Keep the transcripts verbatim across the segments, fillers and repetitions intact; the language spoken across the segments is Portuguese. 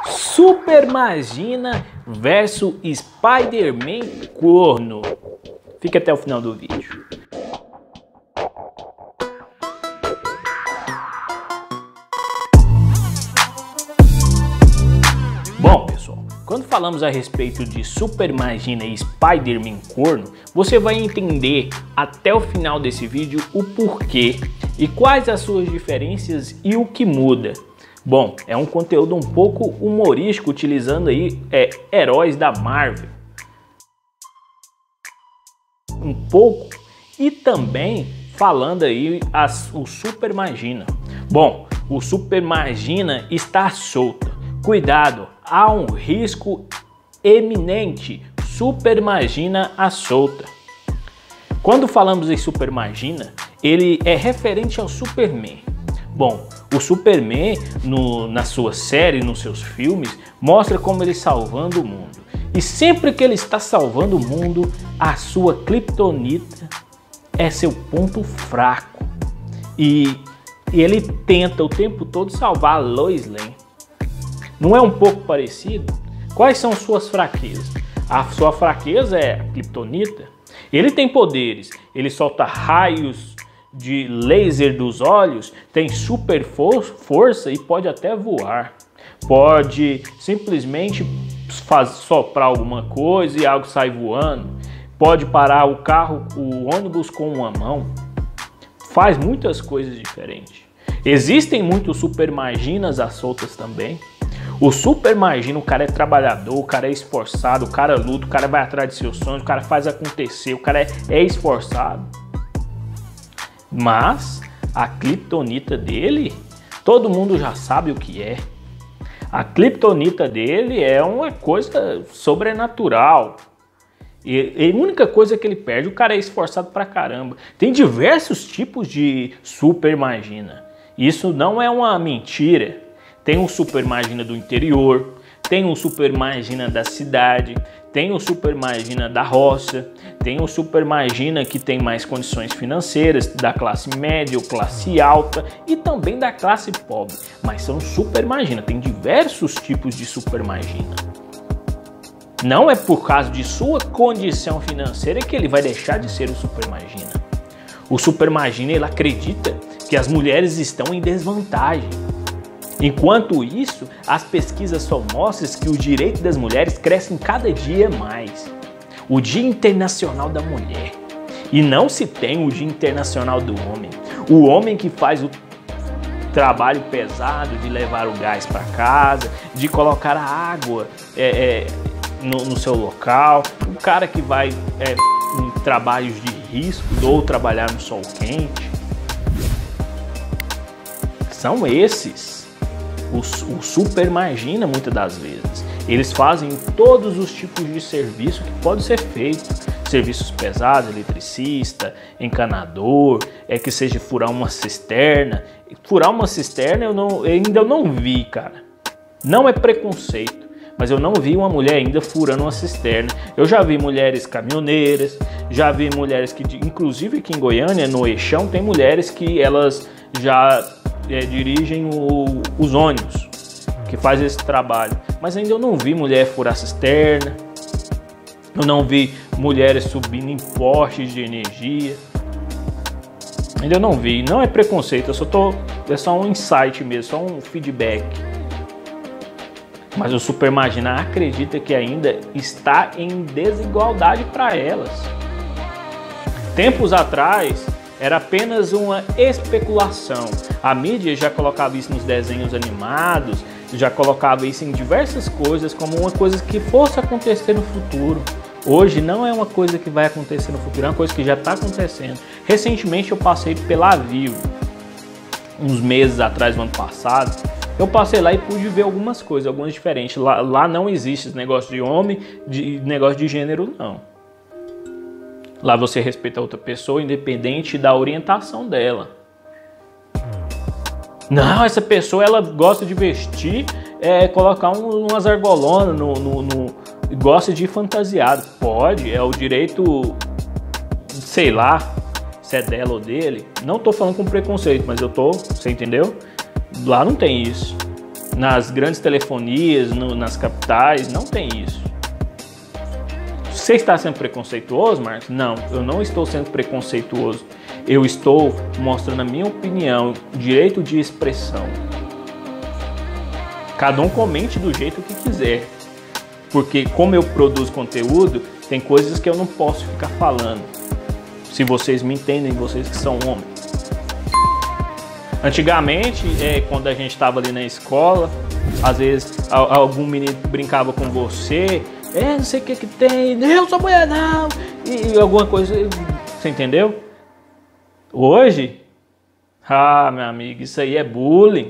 Super Magina versus Spider-Man corno. Fique até o final do vídeo. Bom, pessoal, quando falamos a respeito de Super Magina e Spider-Man corno, você vai entender até o final desse vídeo o porquê e quais as suas diferenças e o que muda. Bom, é um conteúdo um pouco humorístico, utilizando aí é, heróis da Marvel. Um pouco, e também falando aí as, o Super Magina. Bom, o Super Magina está solta. Cuidado, há um risco eminente. Super Magina à solta. Quando falamos em Super Magina, ele é referente ao Superman. Bom, o Superman, no, na sua série, nos seus filmes, mostra como ele salvando o mundo. E sempre que ele está salvando o mundo, a sua Kryptonita é seu ponto fraco. E, e ele tenta o tempo todo salvar a Lois Lane. Não é um pouco parecido? Quais são suas fraquezas? A sua fraqueza é a Kryptonita. Ele tem poderes, ele solta raios de laser dos olhos, tem super for força e pode até voar. Pode simplesmente faz, soprar alguma coisa e algo sai voando. Pode parar o carro, o ônibus com uma mão. Faz muitas coisas diferentes. Existem muitos Super Maginas às soltas também. O Super Magina, o cara é trabalhador, o cara é esforçado, o cara luta, o cara vai atrás de seus sonhos, o cara faz acontecer, o cara é, é esforçado. Mas a Kryptonita dele, todo mundo já sabe o que é. A Kryptonita dele é uma coisa sobrenatural. E, e a única coisa que ele perde, o cara é esforçado pra caramba. Tem diversos tipos de Super Magina. Isso não é uma mentira. Tem um Super Magina do interior, tem um Super Magina da cidade, tem o Super Magina da roça, tem o Super Magina que tem mais condições financeiras, da classe média ou classe alta e também da classe pobre. Mas são Super Magina, tem diversos tipos de Super Magina. Não é por causa de sua condição financeira que ele vai deixar de ser o Super Magina. O Super Magina, ele acredita que as mulheres estão em desvantagem. Enquanto isso, as pesquisas só mostram que os direitos das mulheres crescem cada dia mais. O Dia Internacional da Mulher. E não se tem o Dia Internacional do Homem. O homem que faz o trabalho pesado de levar o gás para casa, de colocar a água é, é, no, no seu local. O cara que vai é, em trabalhos de risco ou trabalhar no sol quente. São esses. O, o Super Magina, muitas das vezes, eles fazem todos os tipos de serviço que pode ser feito. Serviços pesados, eletricista, encanador, é que seja furar uma cisterna. Furar uma cisterna eu, não, eu ainda não vi, cara. Não é preconceito, mas eu não vi uma mulher ainda furando uma cisterna. Eu já vi mulheres caminhoneiras, já vi mulheres que, inclusive aqui em Goiânia, no Eixão, tem mulheres que elas já... É, dirigem o, os ônibus, que faz esse trabalho. Mas ainda eu não vi mulher furar cisterna, eu não vi mulheres subindo em postes de energia. Ainda eu não vi, não é preconceito, eu só tô, é só um insight mesmo, só um feedback. Mas o Super Magina acredita que ainda está em desigualdade para elas. Tempos atrás, era apenas uma especulação. A mídia já colocava isso nos desenhos animados, já colocava isso em diversas coisas como uma coisa que fosse acontecer no futuro. Hoje não é uma coisa que vai acontecer no futuro, é uma coisa que já está acontecendo. Recentemente eu passei pela Vivo, uns meses atrás, no ano passado, eu passei lá e pude ver algumas coisas, algumas diferentes. Lá, lá não existe esse negócio de homem, de negócio de gênero, não. Lá você respeita a outra pessoa, independente da orientação dela. Não, essa pessoa ela gosta de vestir, é, colocar um, umas argolonas, no, no, no, gosta de fantasiado. Pode, é o direito, sei lá, se é dela ou dele. Não tô falando com preconceito, mas eu tô, você entendeu? Lá não tem isso. nas grandes telefonias, no, nas capitais, não tem isso. Você está sendo preconceituoso, Marcos? Não, eu não estou sendo preconceituoso. Eu estou mostrando a minha opinião, direito de expressão. Cada um comente do jeito que quiser. Porque como eu produzo conteúdo, tem coisas que eu não posso ficar falando. Se vocês me entendem, vocês que são homens. Antigamente, é, quando a gente estava ali na escola, às vezes algum menino brincava com você, é, não sei o que que tem, eu sou mulher não, e, e alguma coisa, você entendeu? Hoje, ah, meu amigo, isso aí é bullying.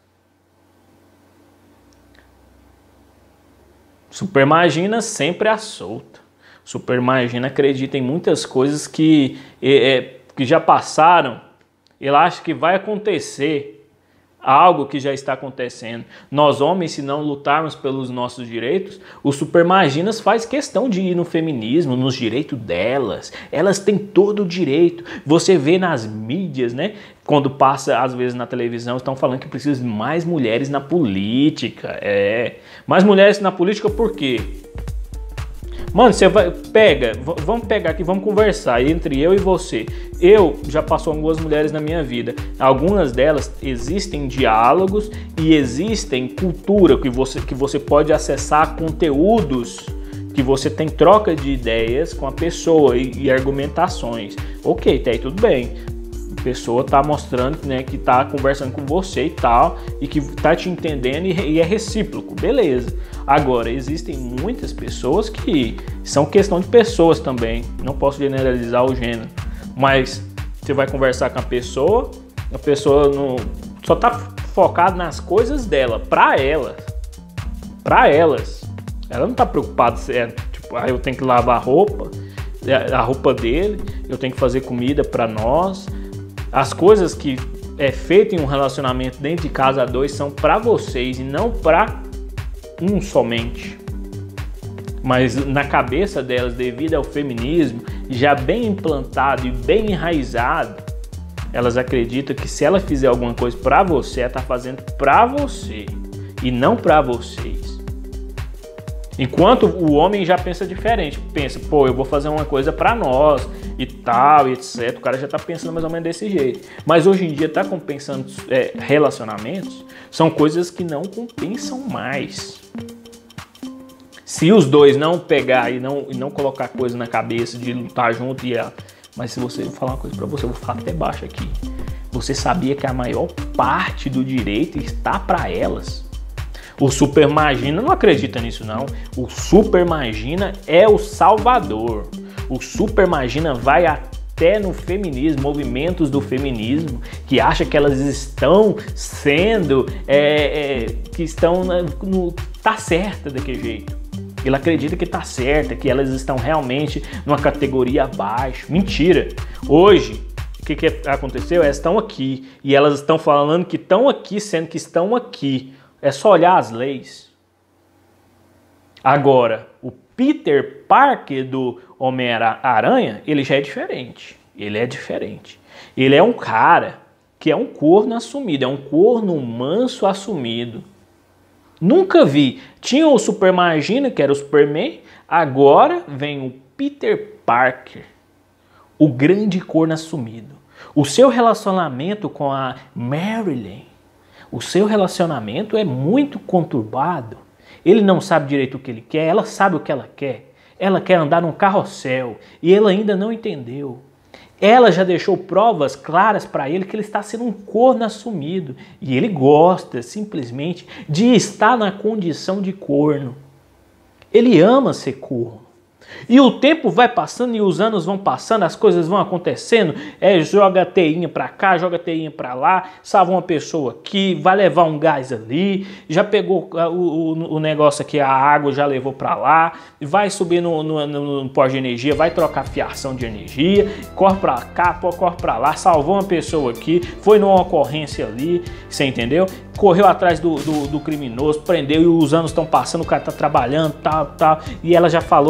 Supermagina sempre à solta. Supermagina acredita em muitas coisas que, é, que já passaram. Ele acha que vai acontecer algo que já está acontecendo. Nós homens, se não lutarmos pelos nossos direitos, o Supermaginas faz questão de ir no feminismo, nos direitos delas. Elas têm todo o direito. Você vê nas mídias, né? Quando passa, às vezes, na televisão, estão falando que precisa de mais mulheres na política. É. Mais mulheres na política por quê? Mano, você vai, pega, vamos pegar aqui, vamos conversar entre eu e você. Eu já passou algumas mulheres na minha vida. Algumas delas existem diálogos e existem cultura que você, que você pode acessar conteúdos, que você tem troca de ideias com a pessoa e, e argumentações. Ok, tá aí tudo bem. A pessoa tá mostrando, né, que tá conversando com você e tal, e que tá te entendendo e, e é recíproco, beleza. Agora, existem muitas pessoas que são questão de pessoas também, não posso generalizar o gênero, mas você vai conversar com a pessoa, a pessoa não, só tá focada nas coisas dela, pra elas, pra elas. Ela não tá preocupada se é, tipo, ah, eu tenho que lavar a roupa, a roupa dele, eu tenho que fazer comida pra nós. As coisas que é feito em um relacionamento dentro de casa a dois são pra vocês e não pra um somente. Mas na cabeça delas, devido ao feminismo já bem implantado e bem enraizado, elas acreditam que se ela fizer alguma coisa pra você, ela tá fazendo pra você e não pra vocês. Enquanto o homem já pensa diferente, pensa, pô, eu vou fazer uma coisa pra nós e tal, e etcétera. O cara já tá pensando mais ou menos desse jeito. Mas hoje em dia tá compensando é, relacionamentos, são coisas que não compensam mais. Se os dois não pegar e não, e não colocar coisa na cabeça de lutar junto, e a... mas se você, eu vou falar uma coisa pra você, eu vou falar até baixo aqui. Você sabia que a maior parte do direito está pra elas? O Supermagina não acredita nisso não. O Supermagina é o salvador. O Supermagina vai até no feminismo, movimentos do feminismo, que acha que elas estão sendo, é, é, que estão no, tá certa daquele jeito. Ele acredita que tá certa, que elas estão realmente numa categoria abaixo. Mentira. Hoje, o que, que aconteceu? Elas estão aqui e elas estão falando que estão aqui, sendo que estão aqui. É só olhar as leis. Agora, o Peter Parker do Homem-Aranha, ele já é diferente. Ele é diferente. Ele é um cara que é um corno assumido, é um corno manso assumido. Nunca vi. Tinha o Supermagina, que era o Superman, agora vem o Peter Parker, o grande corno assumido. O seu relacionamento com a Marilyn, o seu relacionamento é muito conturbado. Ele não sabe direito o que ele quer, ela sabe o que ela quer. Ela quer andar num carrossel e ele ainda não entendeu. Ela já deixou provas claras para ele que ele está sendo um corno assumido. E ele gosta simplesmente de estar na condição de corno. Ele ama ser corno. E o tempo vai passando e os anos vão passando, as coisas vão acontecendo, é, joga teinha pra cá, joga teinha pra lá, salva uma pessoa aqui, vai levar um gás ali, já pegou o, o, o negócio aqui, a água já levou pra lá, vai subir no, no, no, no posto de energia, vai trocar fiação de energia, corre pra cá, corre pra lá, salvou uma pessoa aqui, foi numa ocorrência ali, você entendeu? Correu atrás do, do, do criminoso, prendeu e os anos estão passando, o cara tá trabalhando, tal, tal, e ela já falou que ela não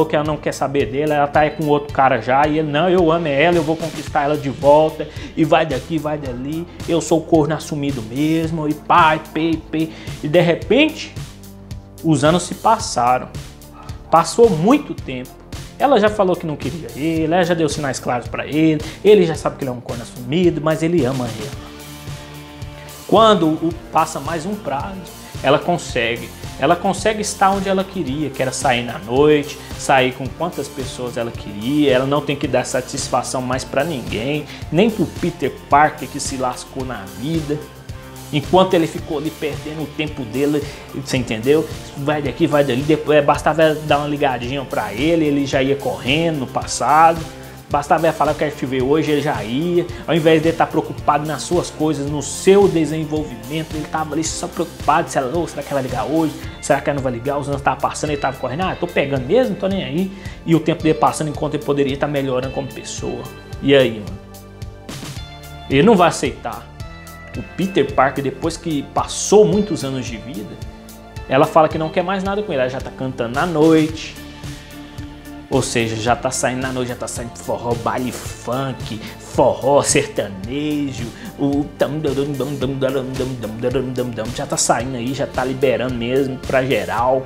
quer saber dele, ela tá aí com outro cara já, e ele, não, eu amo ela, eu vou conquistar ela de volta, e vai daqui, vai dali, eu sou corno assumido mesmo, e pai, pei, pei. E de repente, os anos se passaram, passou muito tempo, ela já falou que não queria ele, ela já deu sinais claros pra ele, ele já sabe que ele é um corno assumido, mas ele ama ela. Quando o, passa mais um prazo, ela consegue. Ela consegue estar onde ela queria, que era sair na noite, sair com quantas pessoas ela queria. Ela não tem que dar satisfação mais para ninguém, nem pro Peter Parker que se lascou na vida. Enquanto ele ficou ali perdendo o tempo dele, você entendeu? Vai daqui, vai dali, depois, bastava dar uma ligadinha para ele, ele já ia correndo no passado. Bastava falar que eu quero te ver hoje, ele já ia. Ao invés de ele estar preocupado nas suas coisas, no seu desenvolvimento, ele estava ali só preocupado. Se ela, oh, será que ela vai ligar hoje? Será que ela não vai ligar? Os anos estavam passando, ele estava correndo. Ah, tô pegando mesmo, não tô nem aí. E o tempo dele passando enquanto ele poderia estar melhorando como pessoa. E aí, mano? Ele não vai aceitar. O Peter Parker, depois que passou muitos anos de vida, ela fala que não quer mais nada com ele. Ela já tá cantando na noite. Ou seja, já tá saindo na noite, já tá saindo forró, baile funk, forró sertanejo, o já tá saindo aí, já tá liberando mesmo pra geral.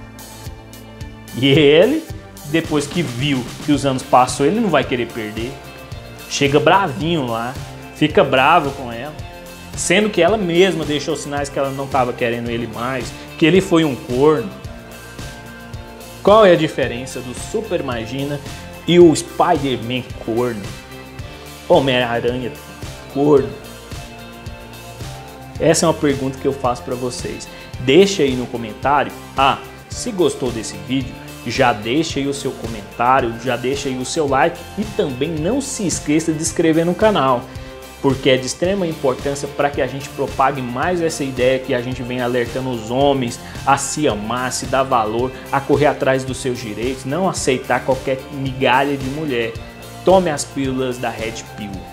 E ele, depois que viu que os anos passou, ele não vai querer perder. Chega bravinho lá, fica bravo com ela, sendo que ela mesma deixou sinais que ela não tava querendo ele mais, que ele foi um corno. Qual é a diferença do Super Magina e o Spider-Man corno? Homem-Aranha corno? Essa é uma pergunta que eu faço para vocês. Deixa aí no comentário. Ah, se gostou desse vídeo, já deixa aí o seu comentário, já deixa aí o seu like e também não se esqueça de se inscrever no canal, porque é de extrema importância para que a gente propague mais essa ideia, que a gente vem alertando os homens a se amar, a se dar valor, a correr atrás dos seus direitos, não aceitar qualquer migalha de mulher. Tome as pílulas da Red Pill.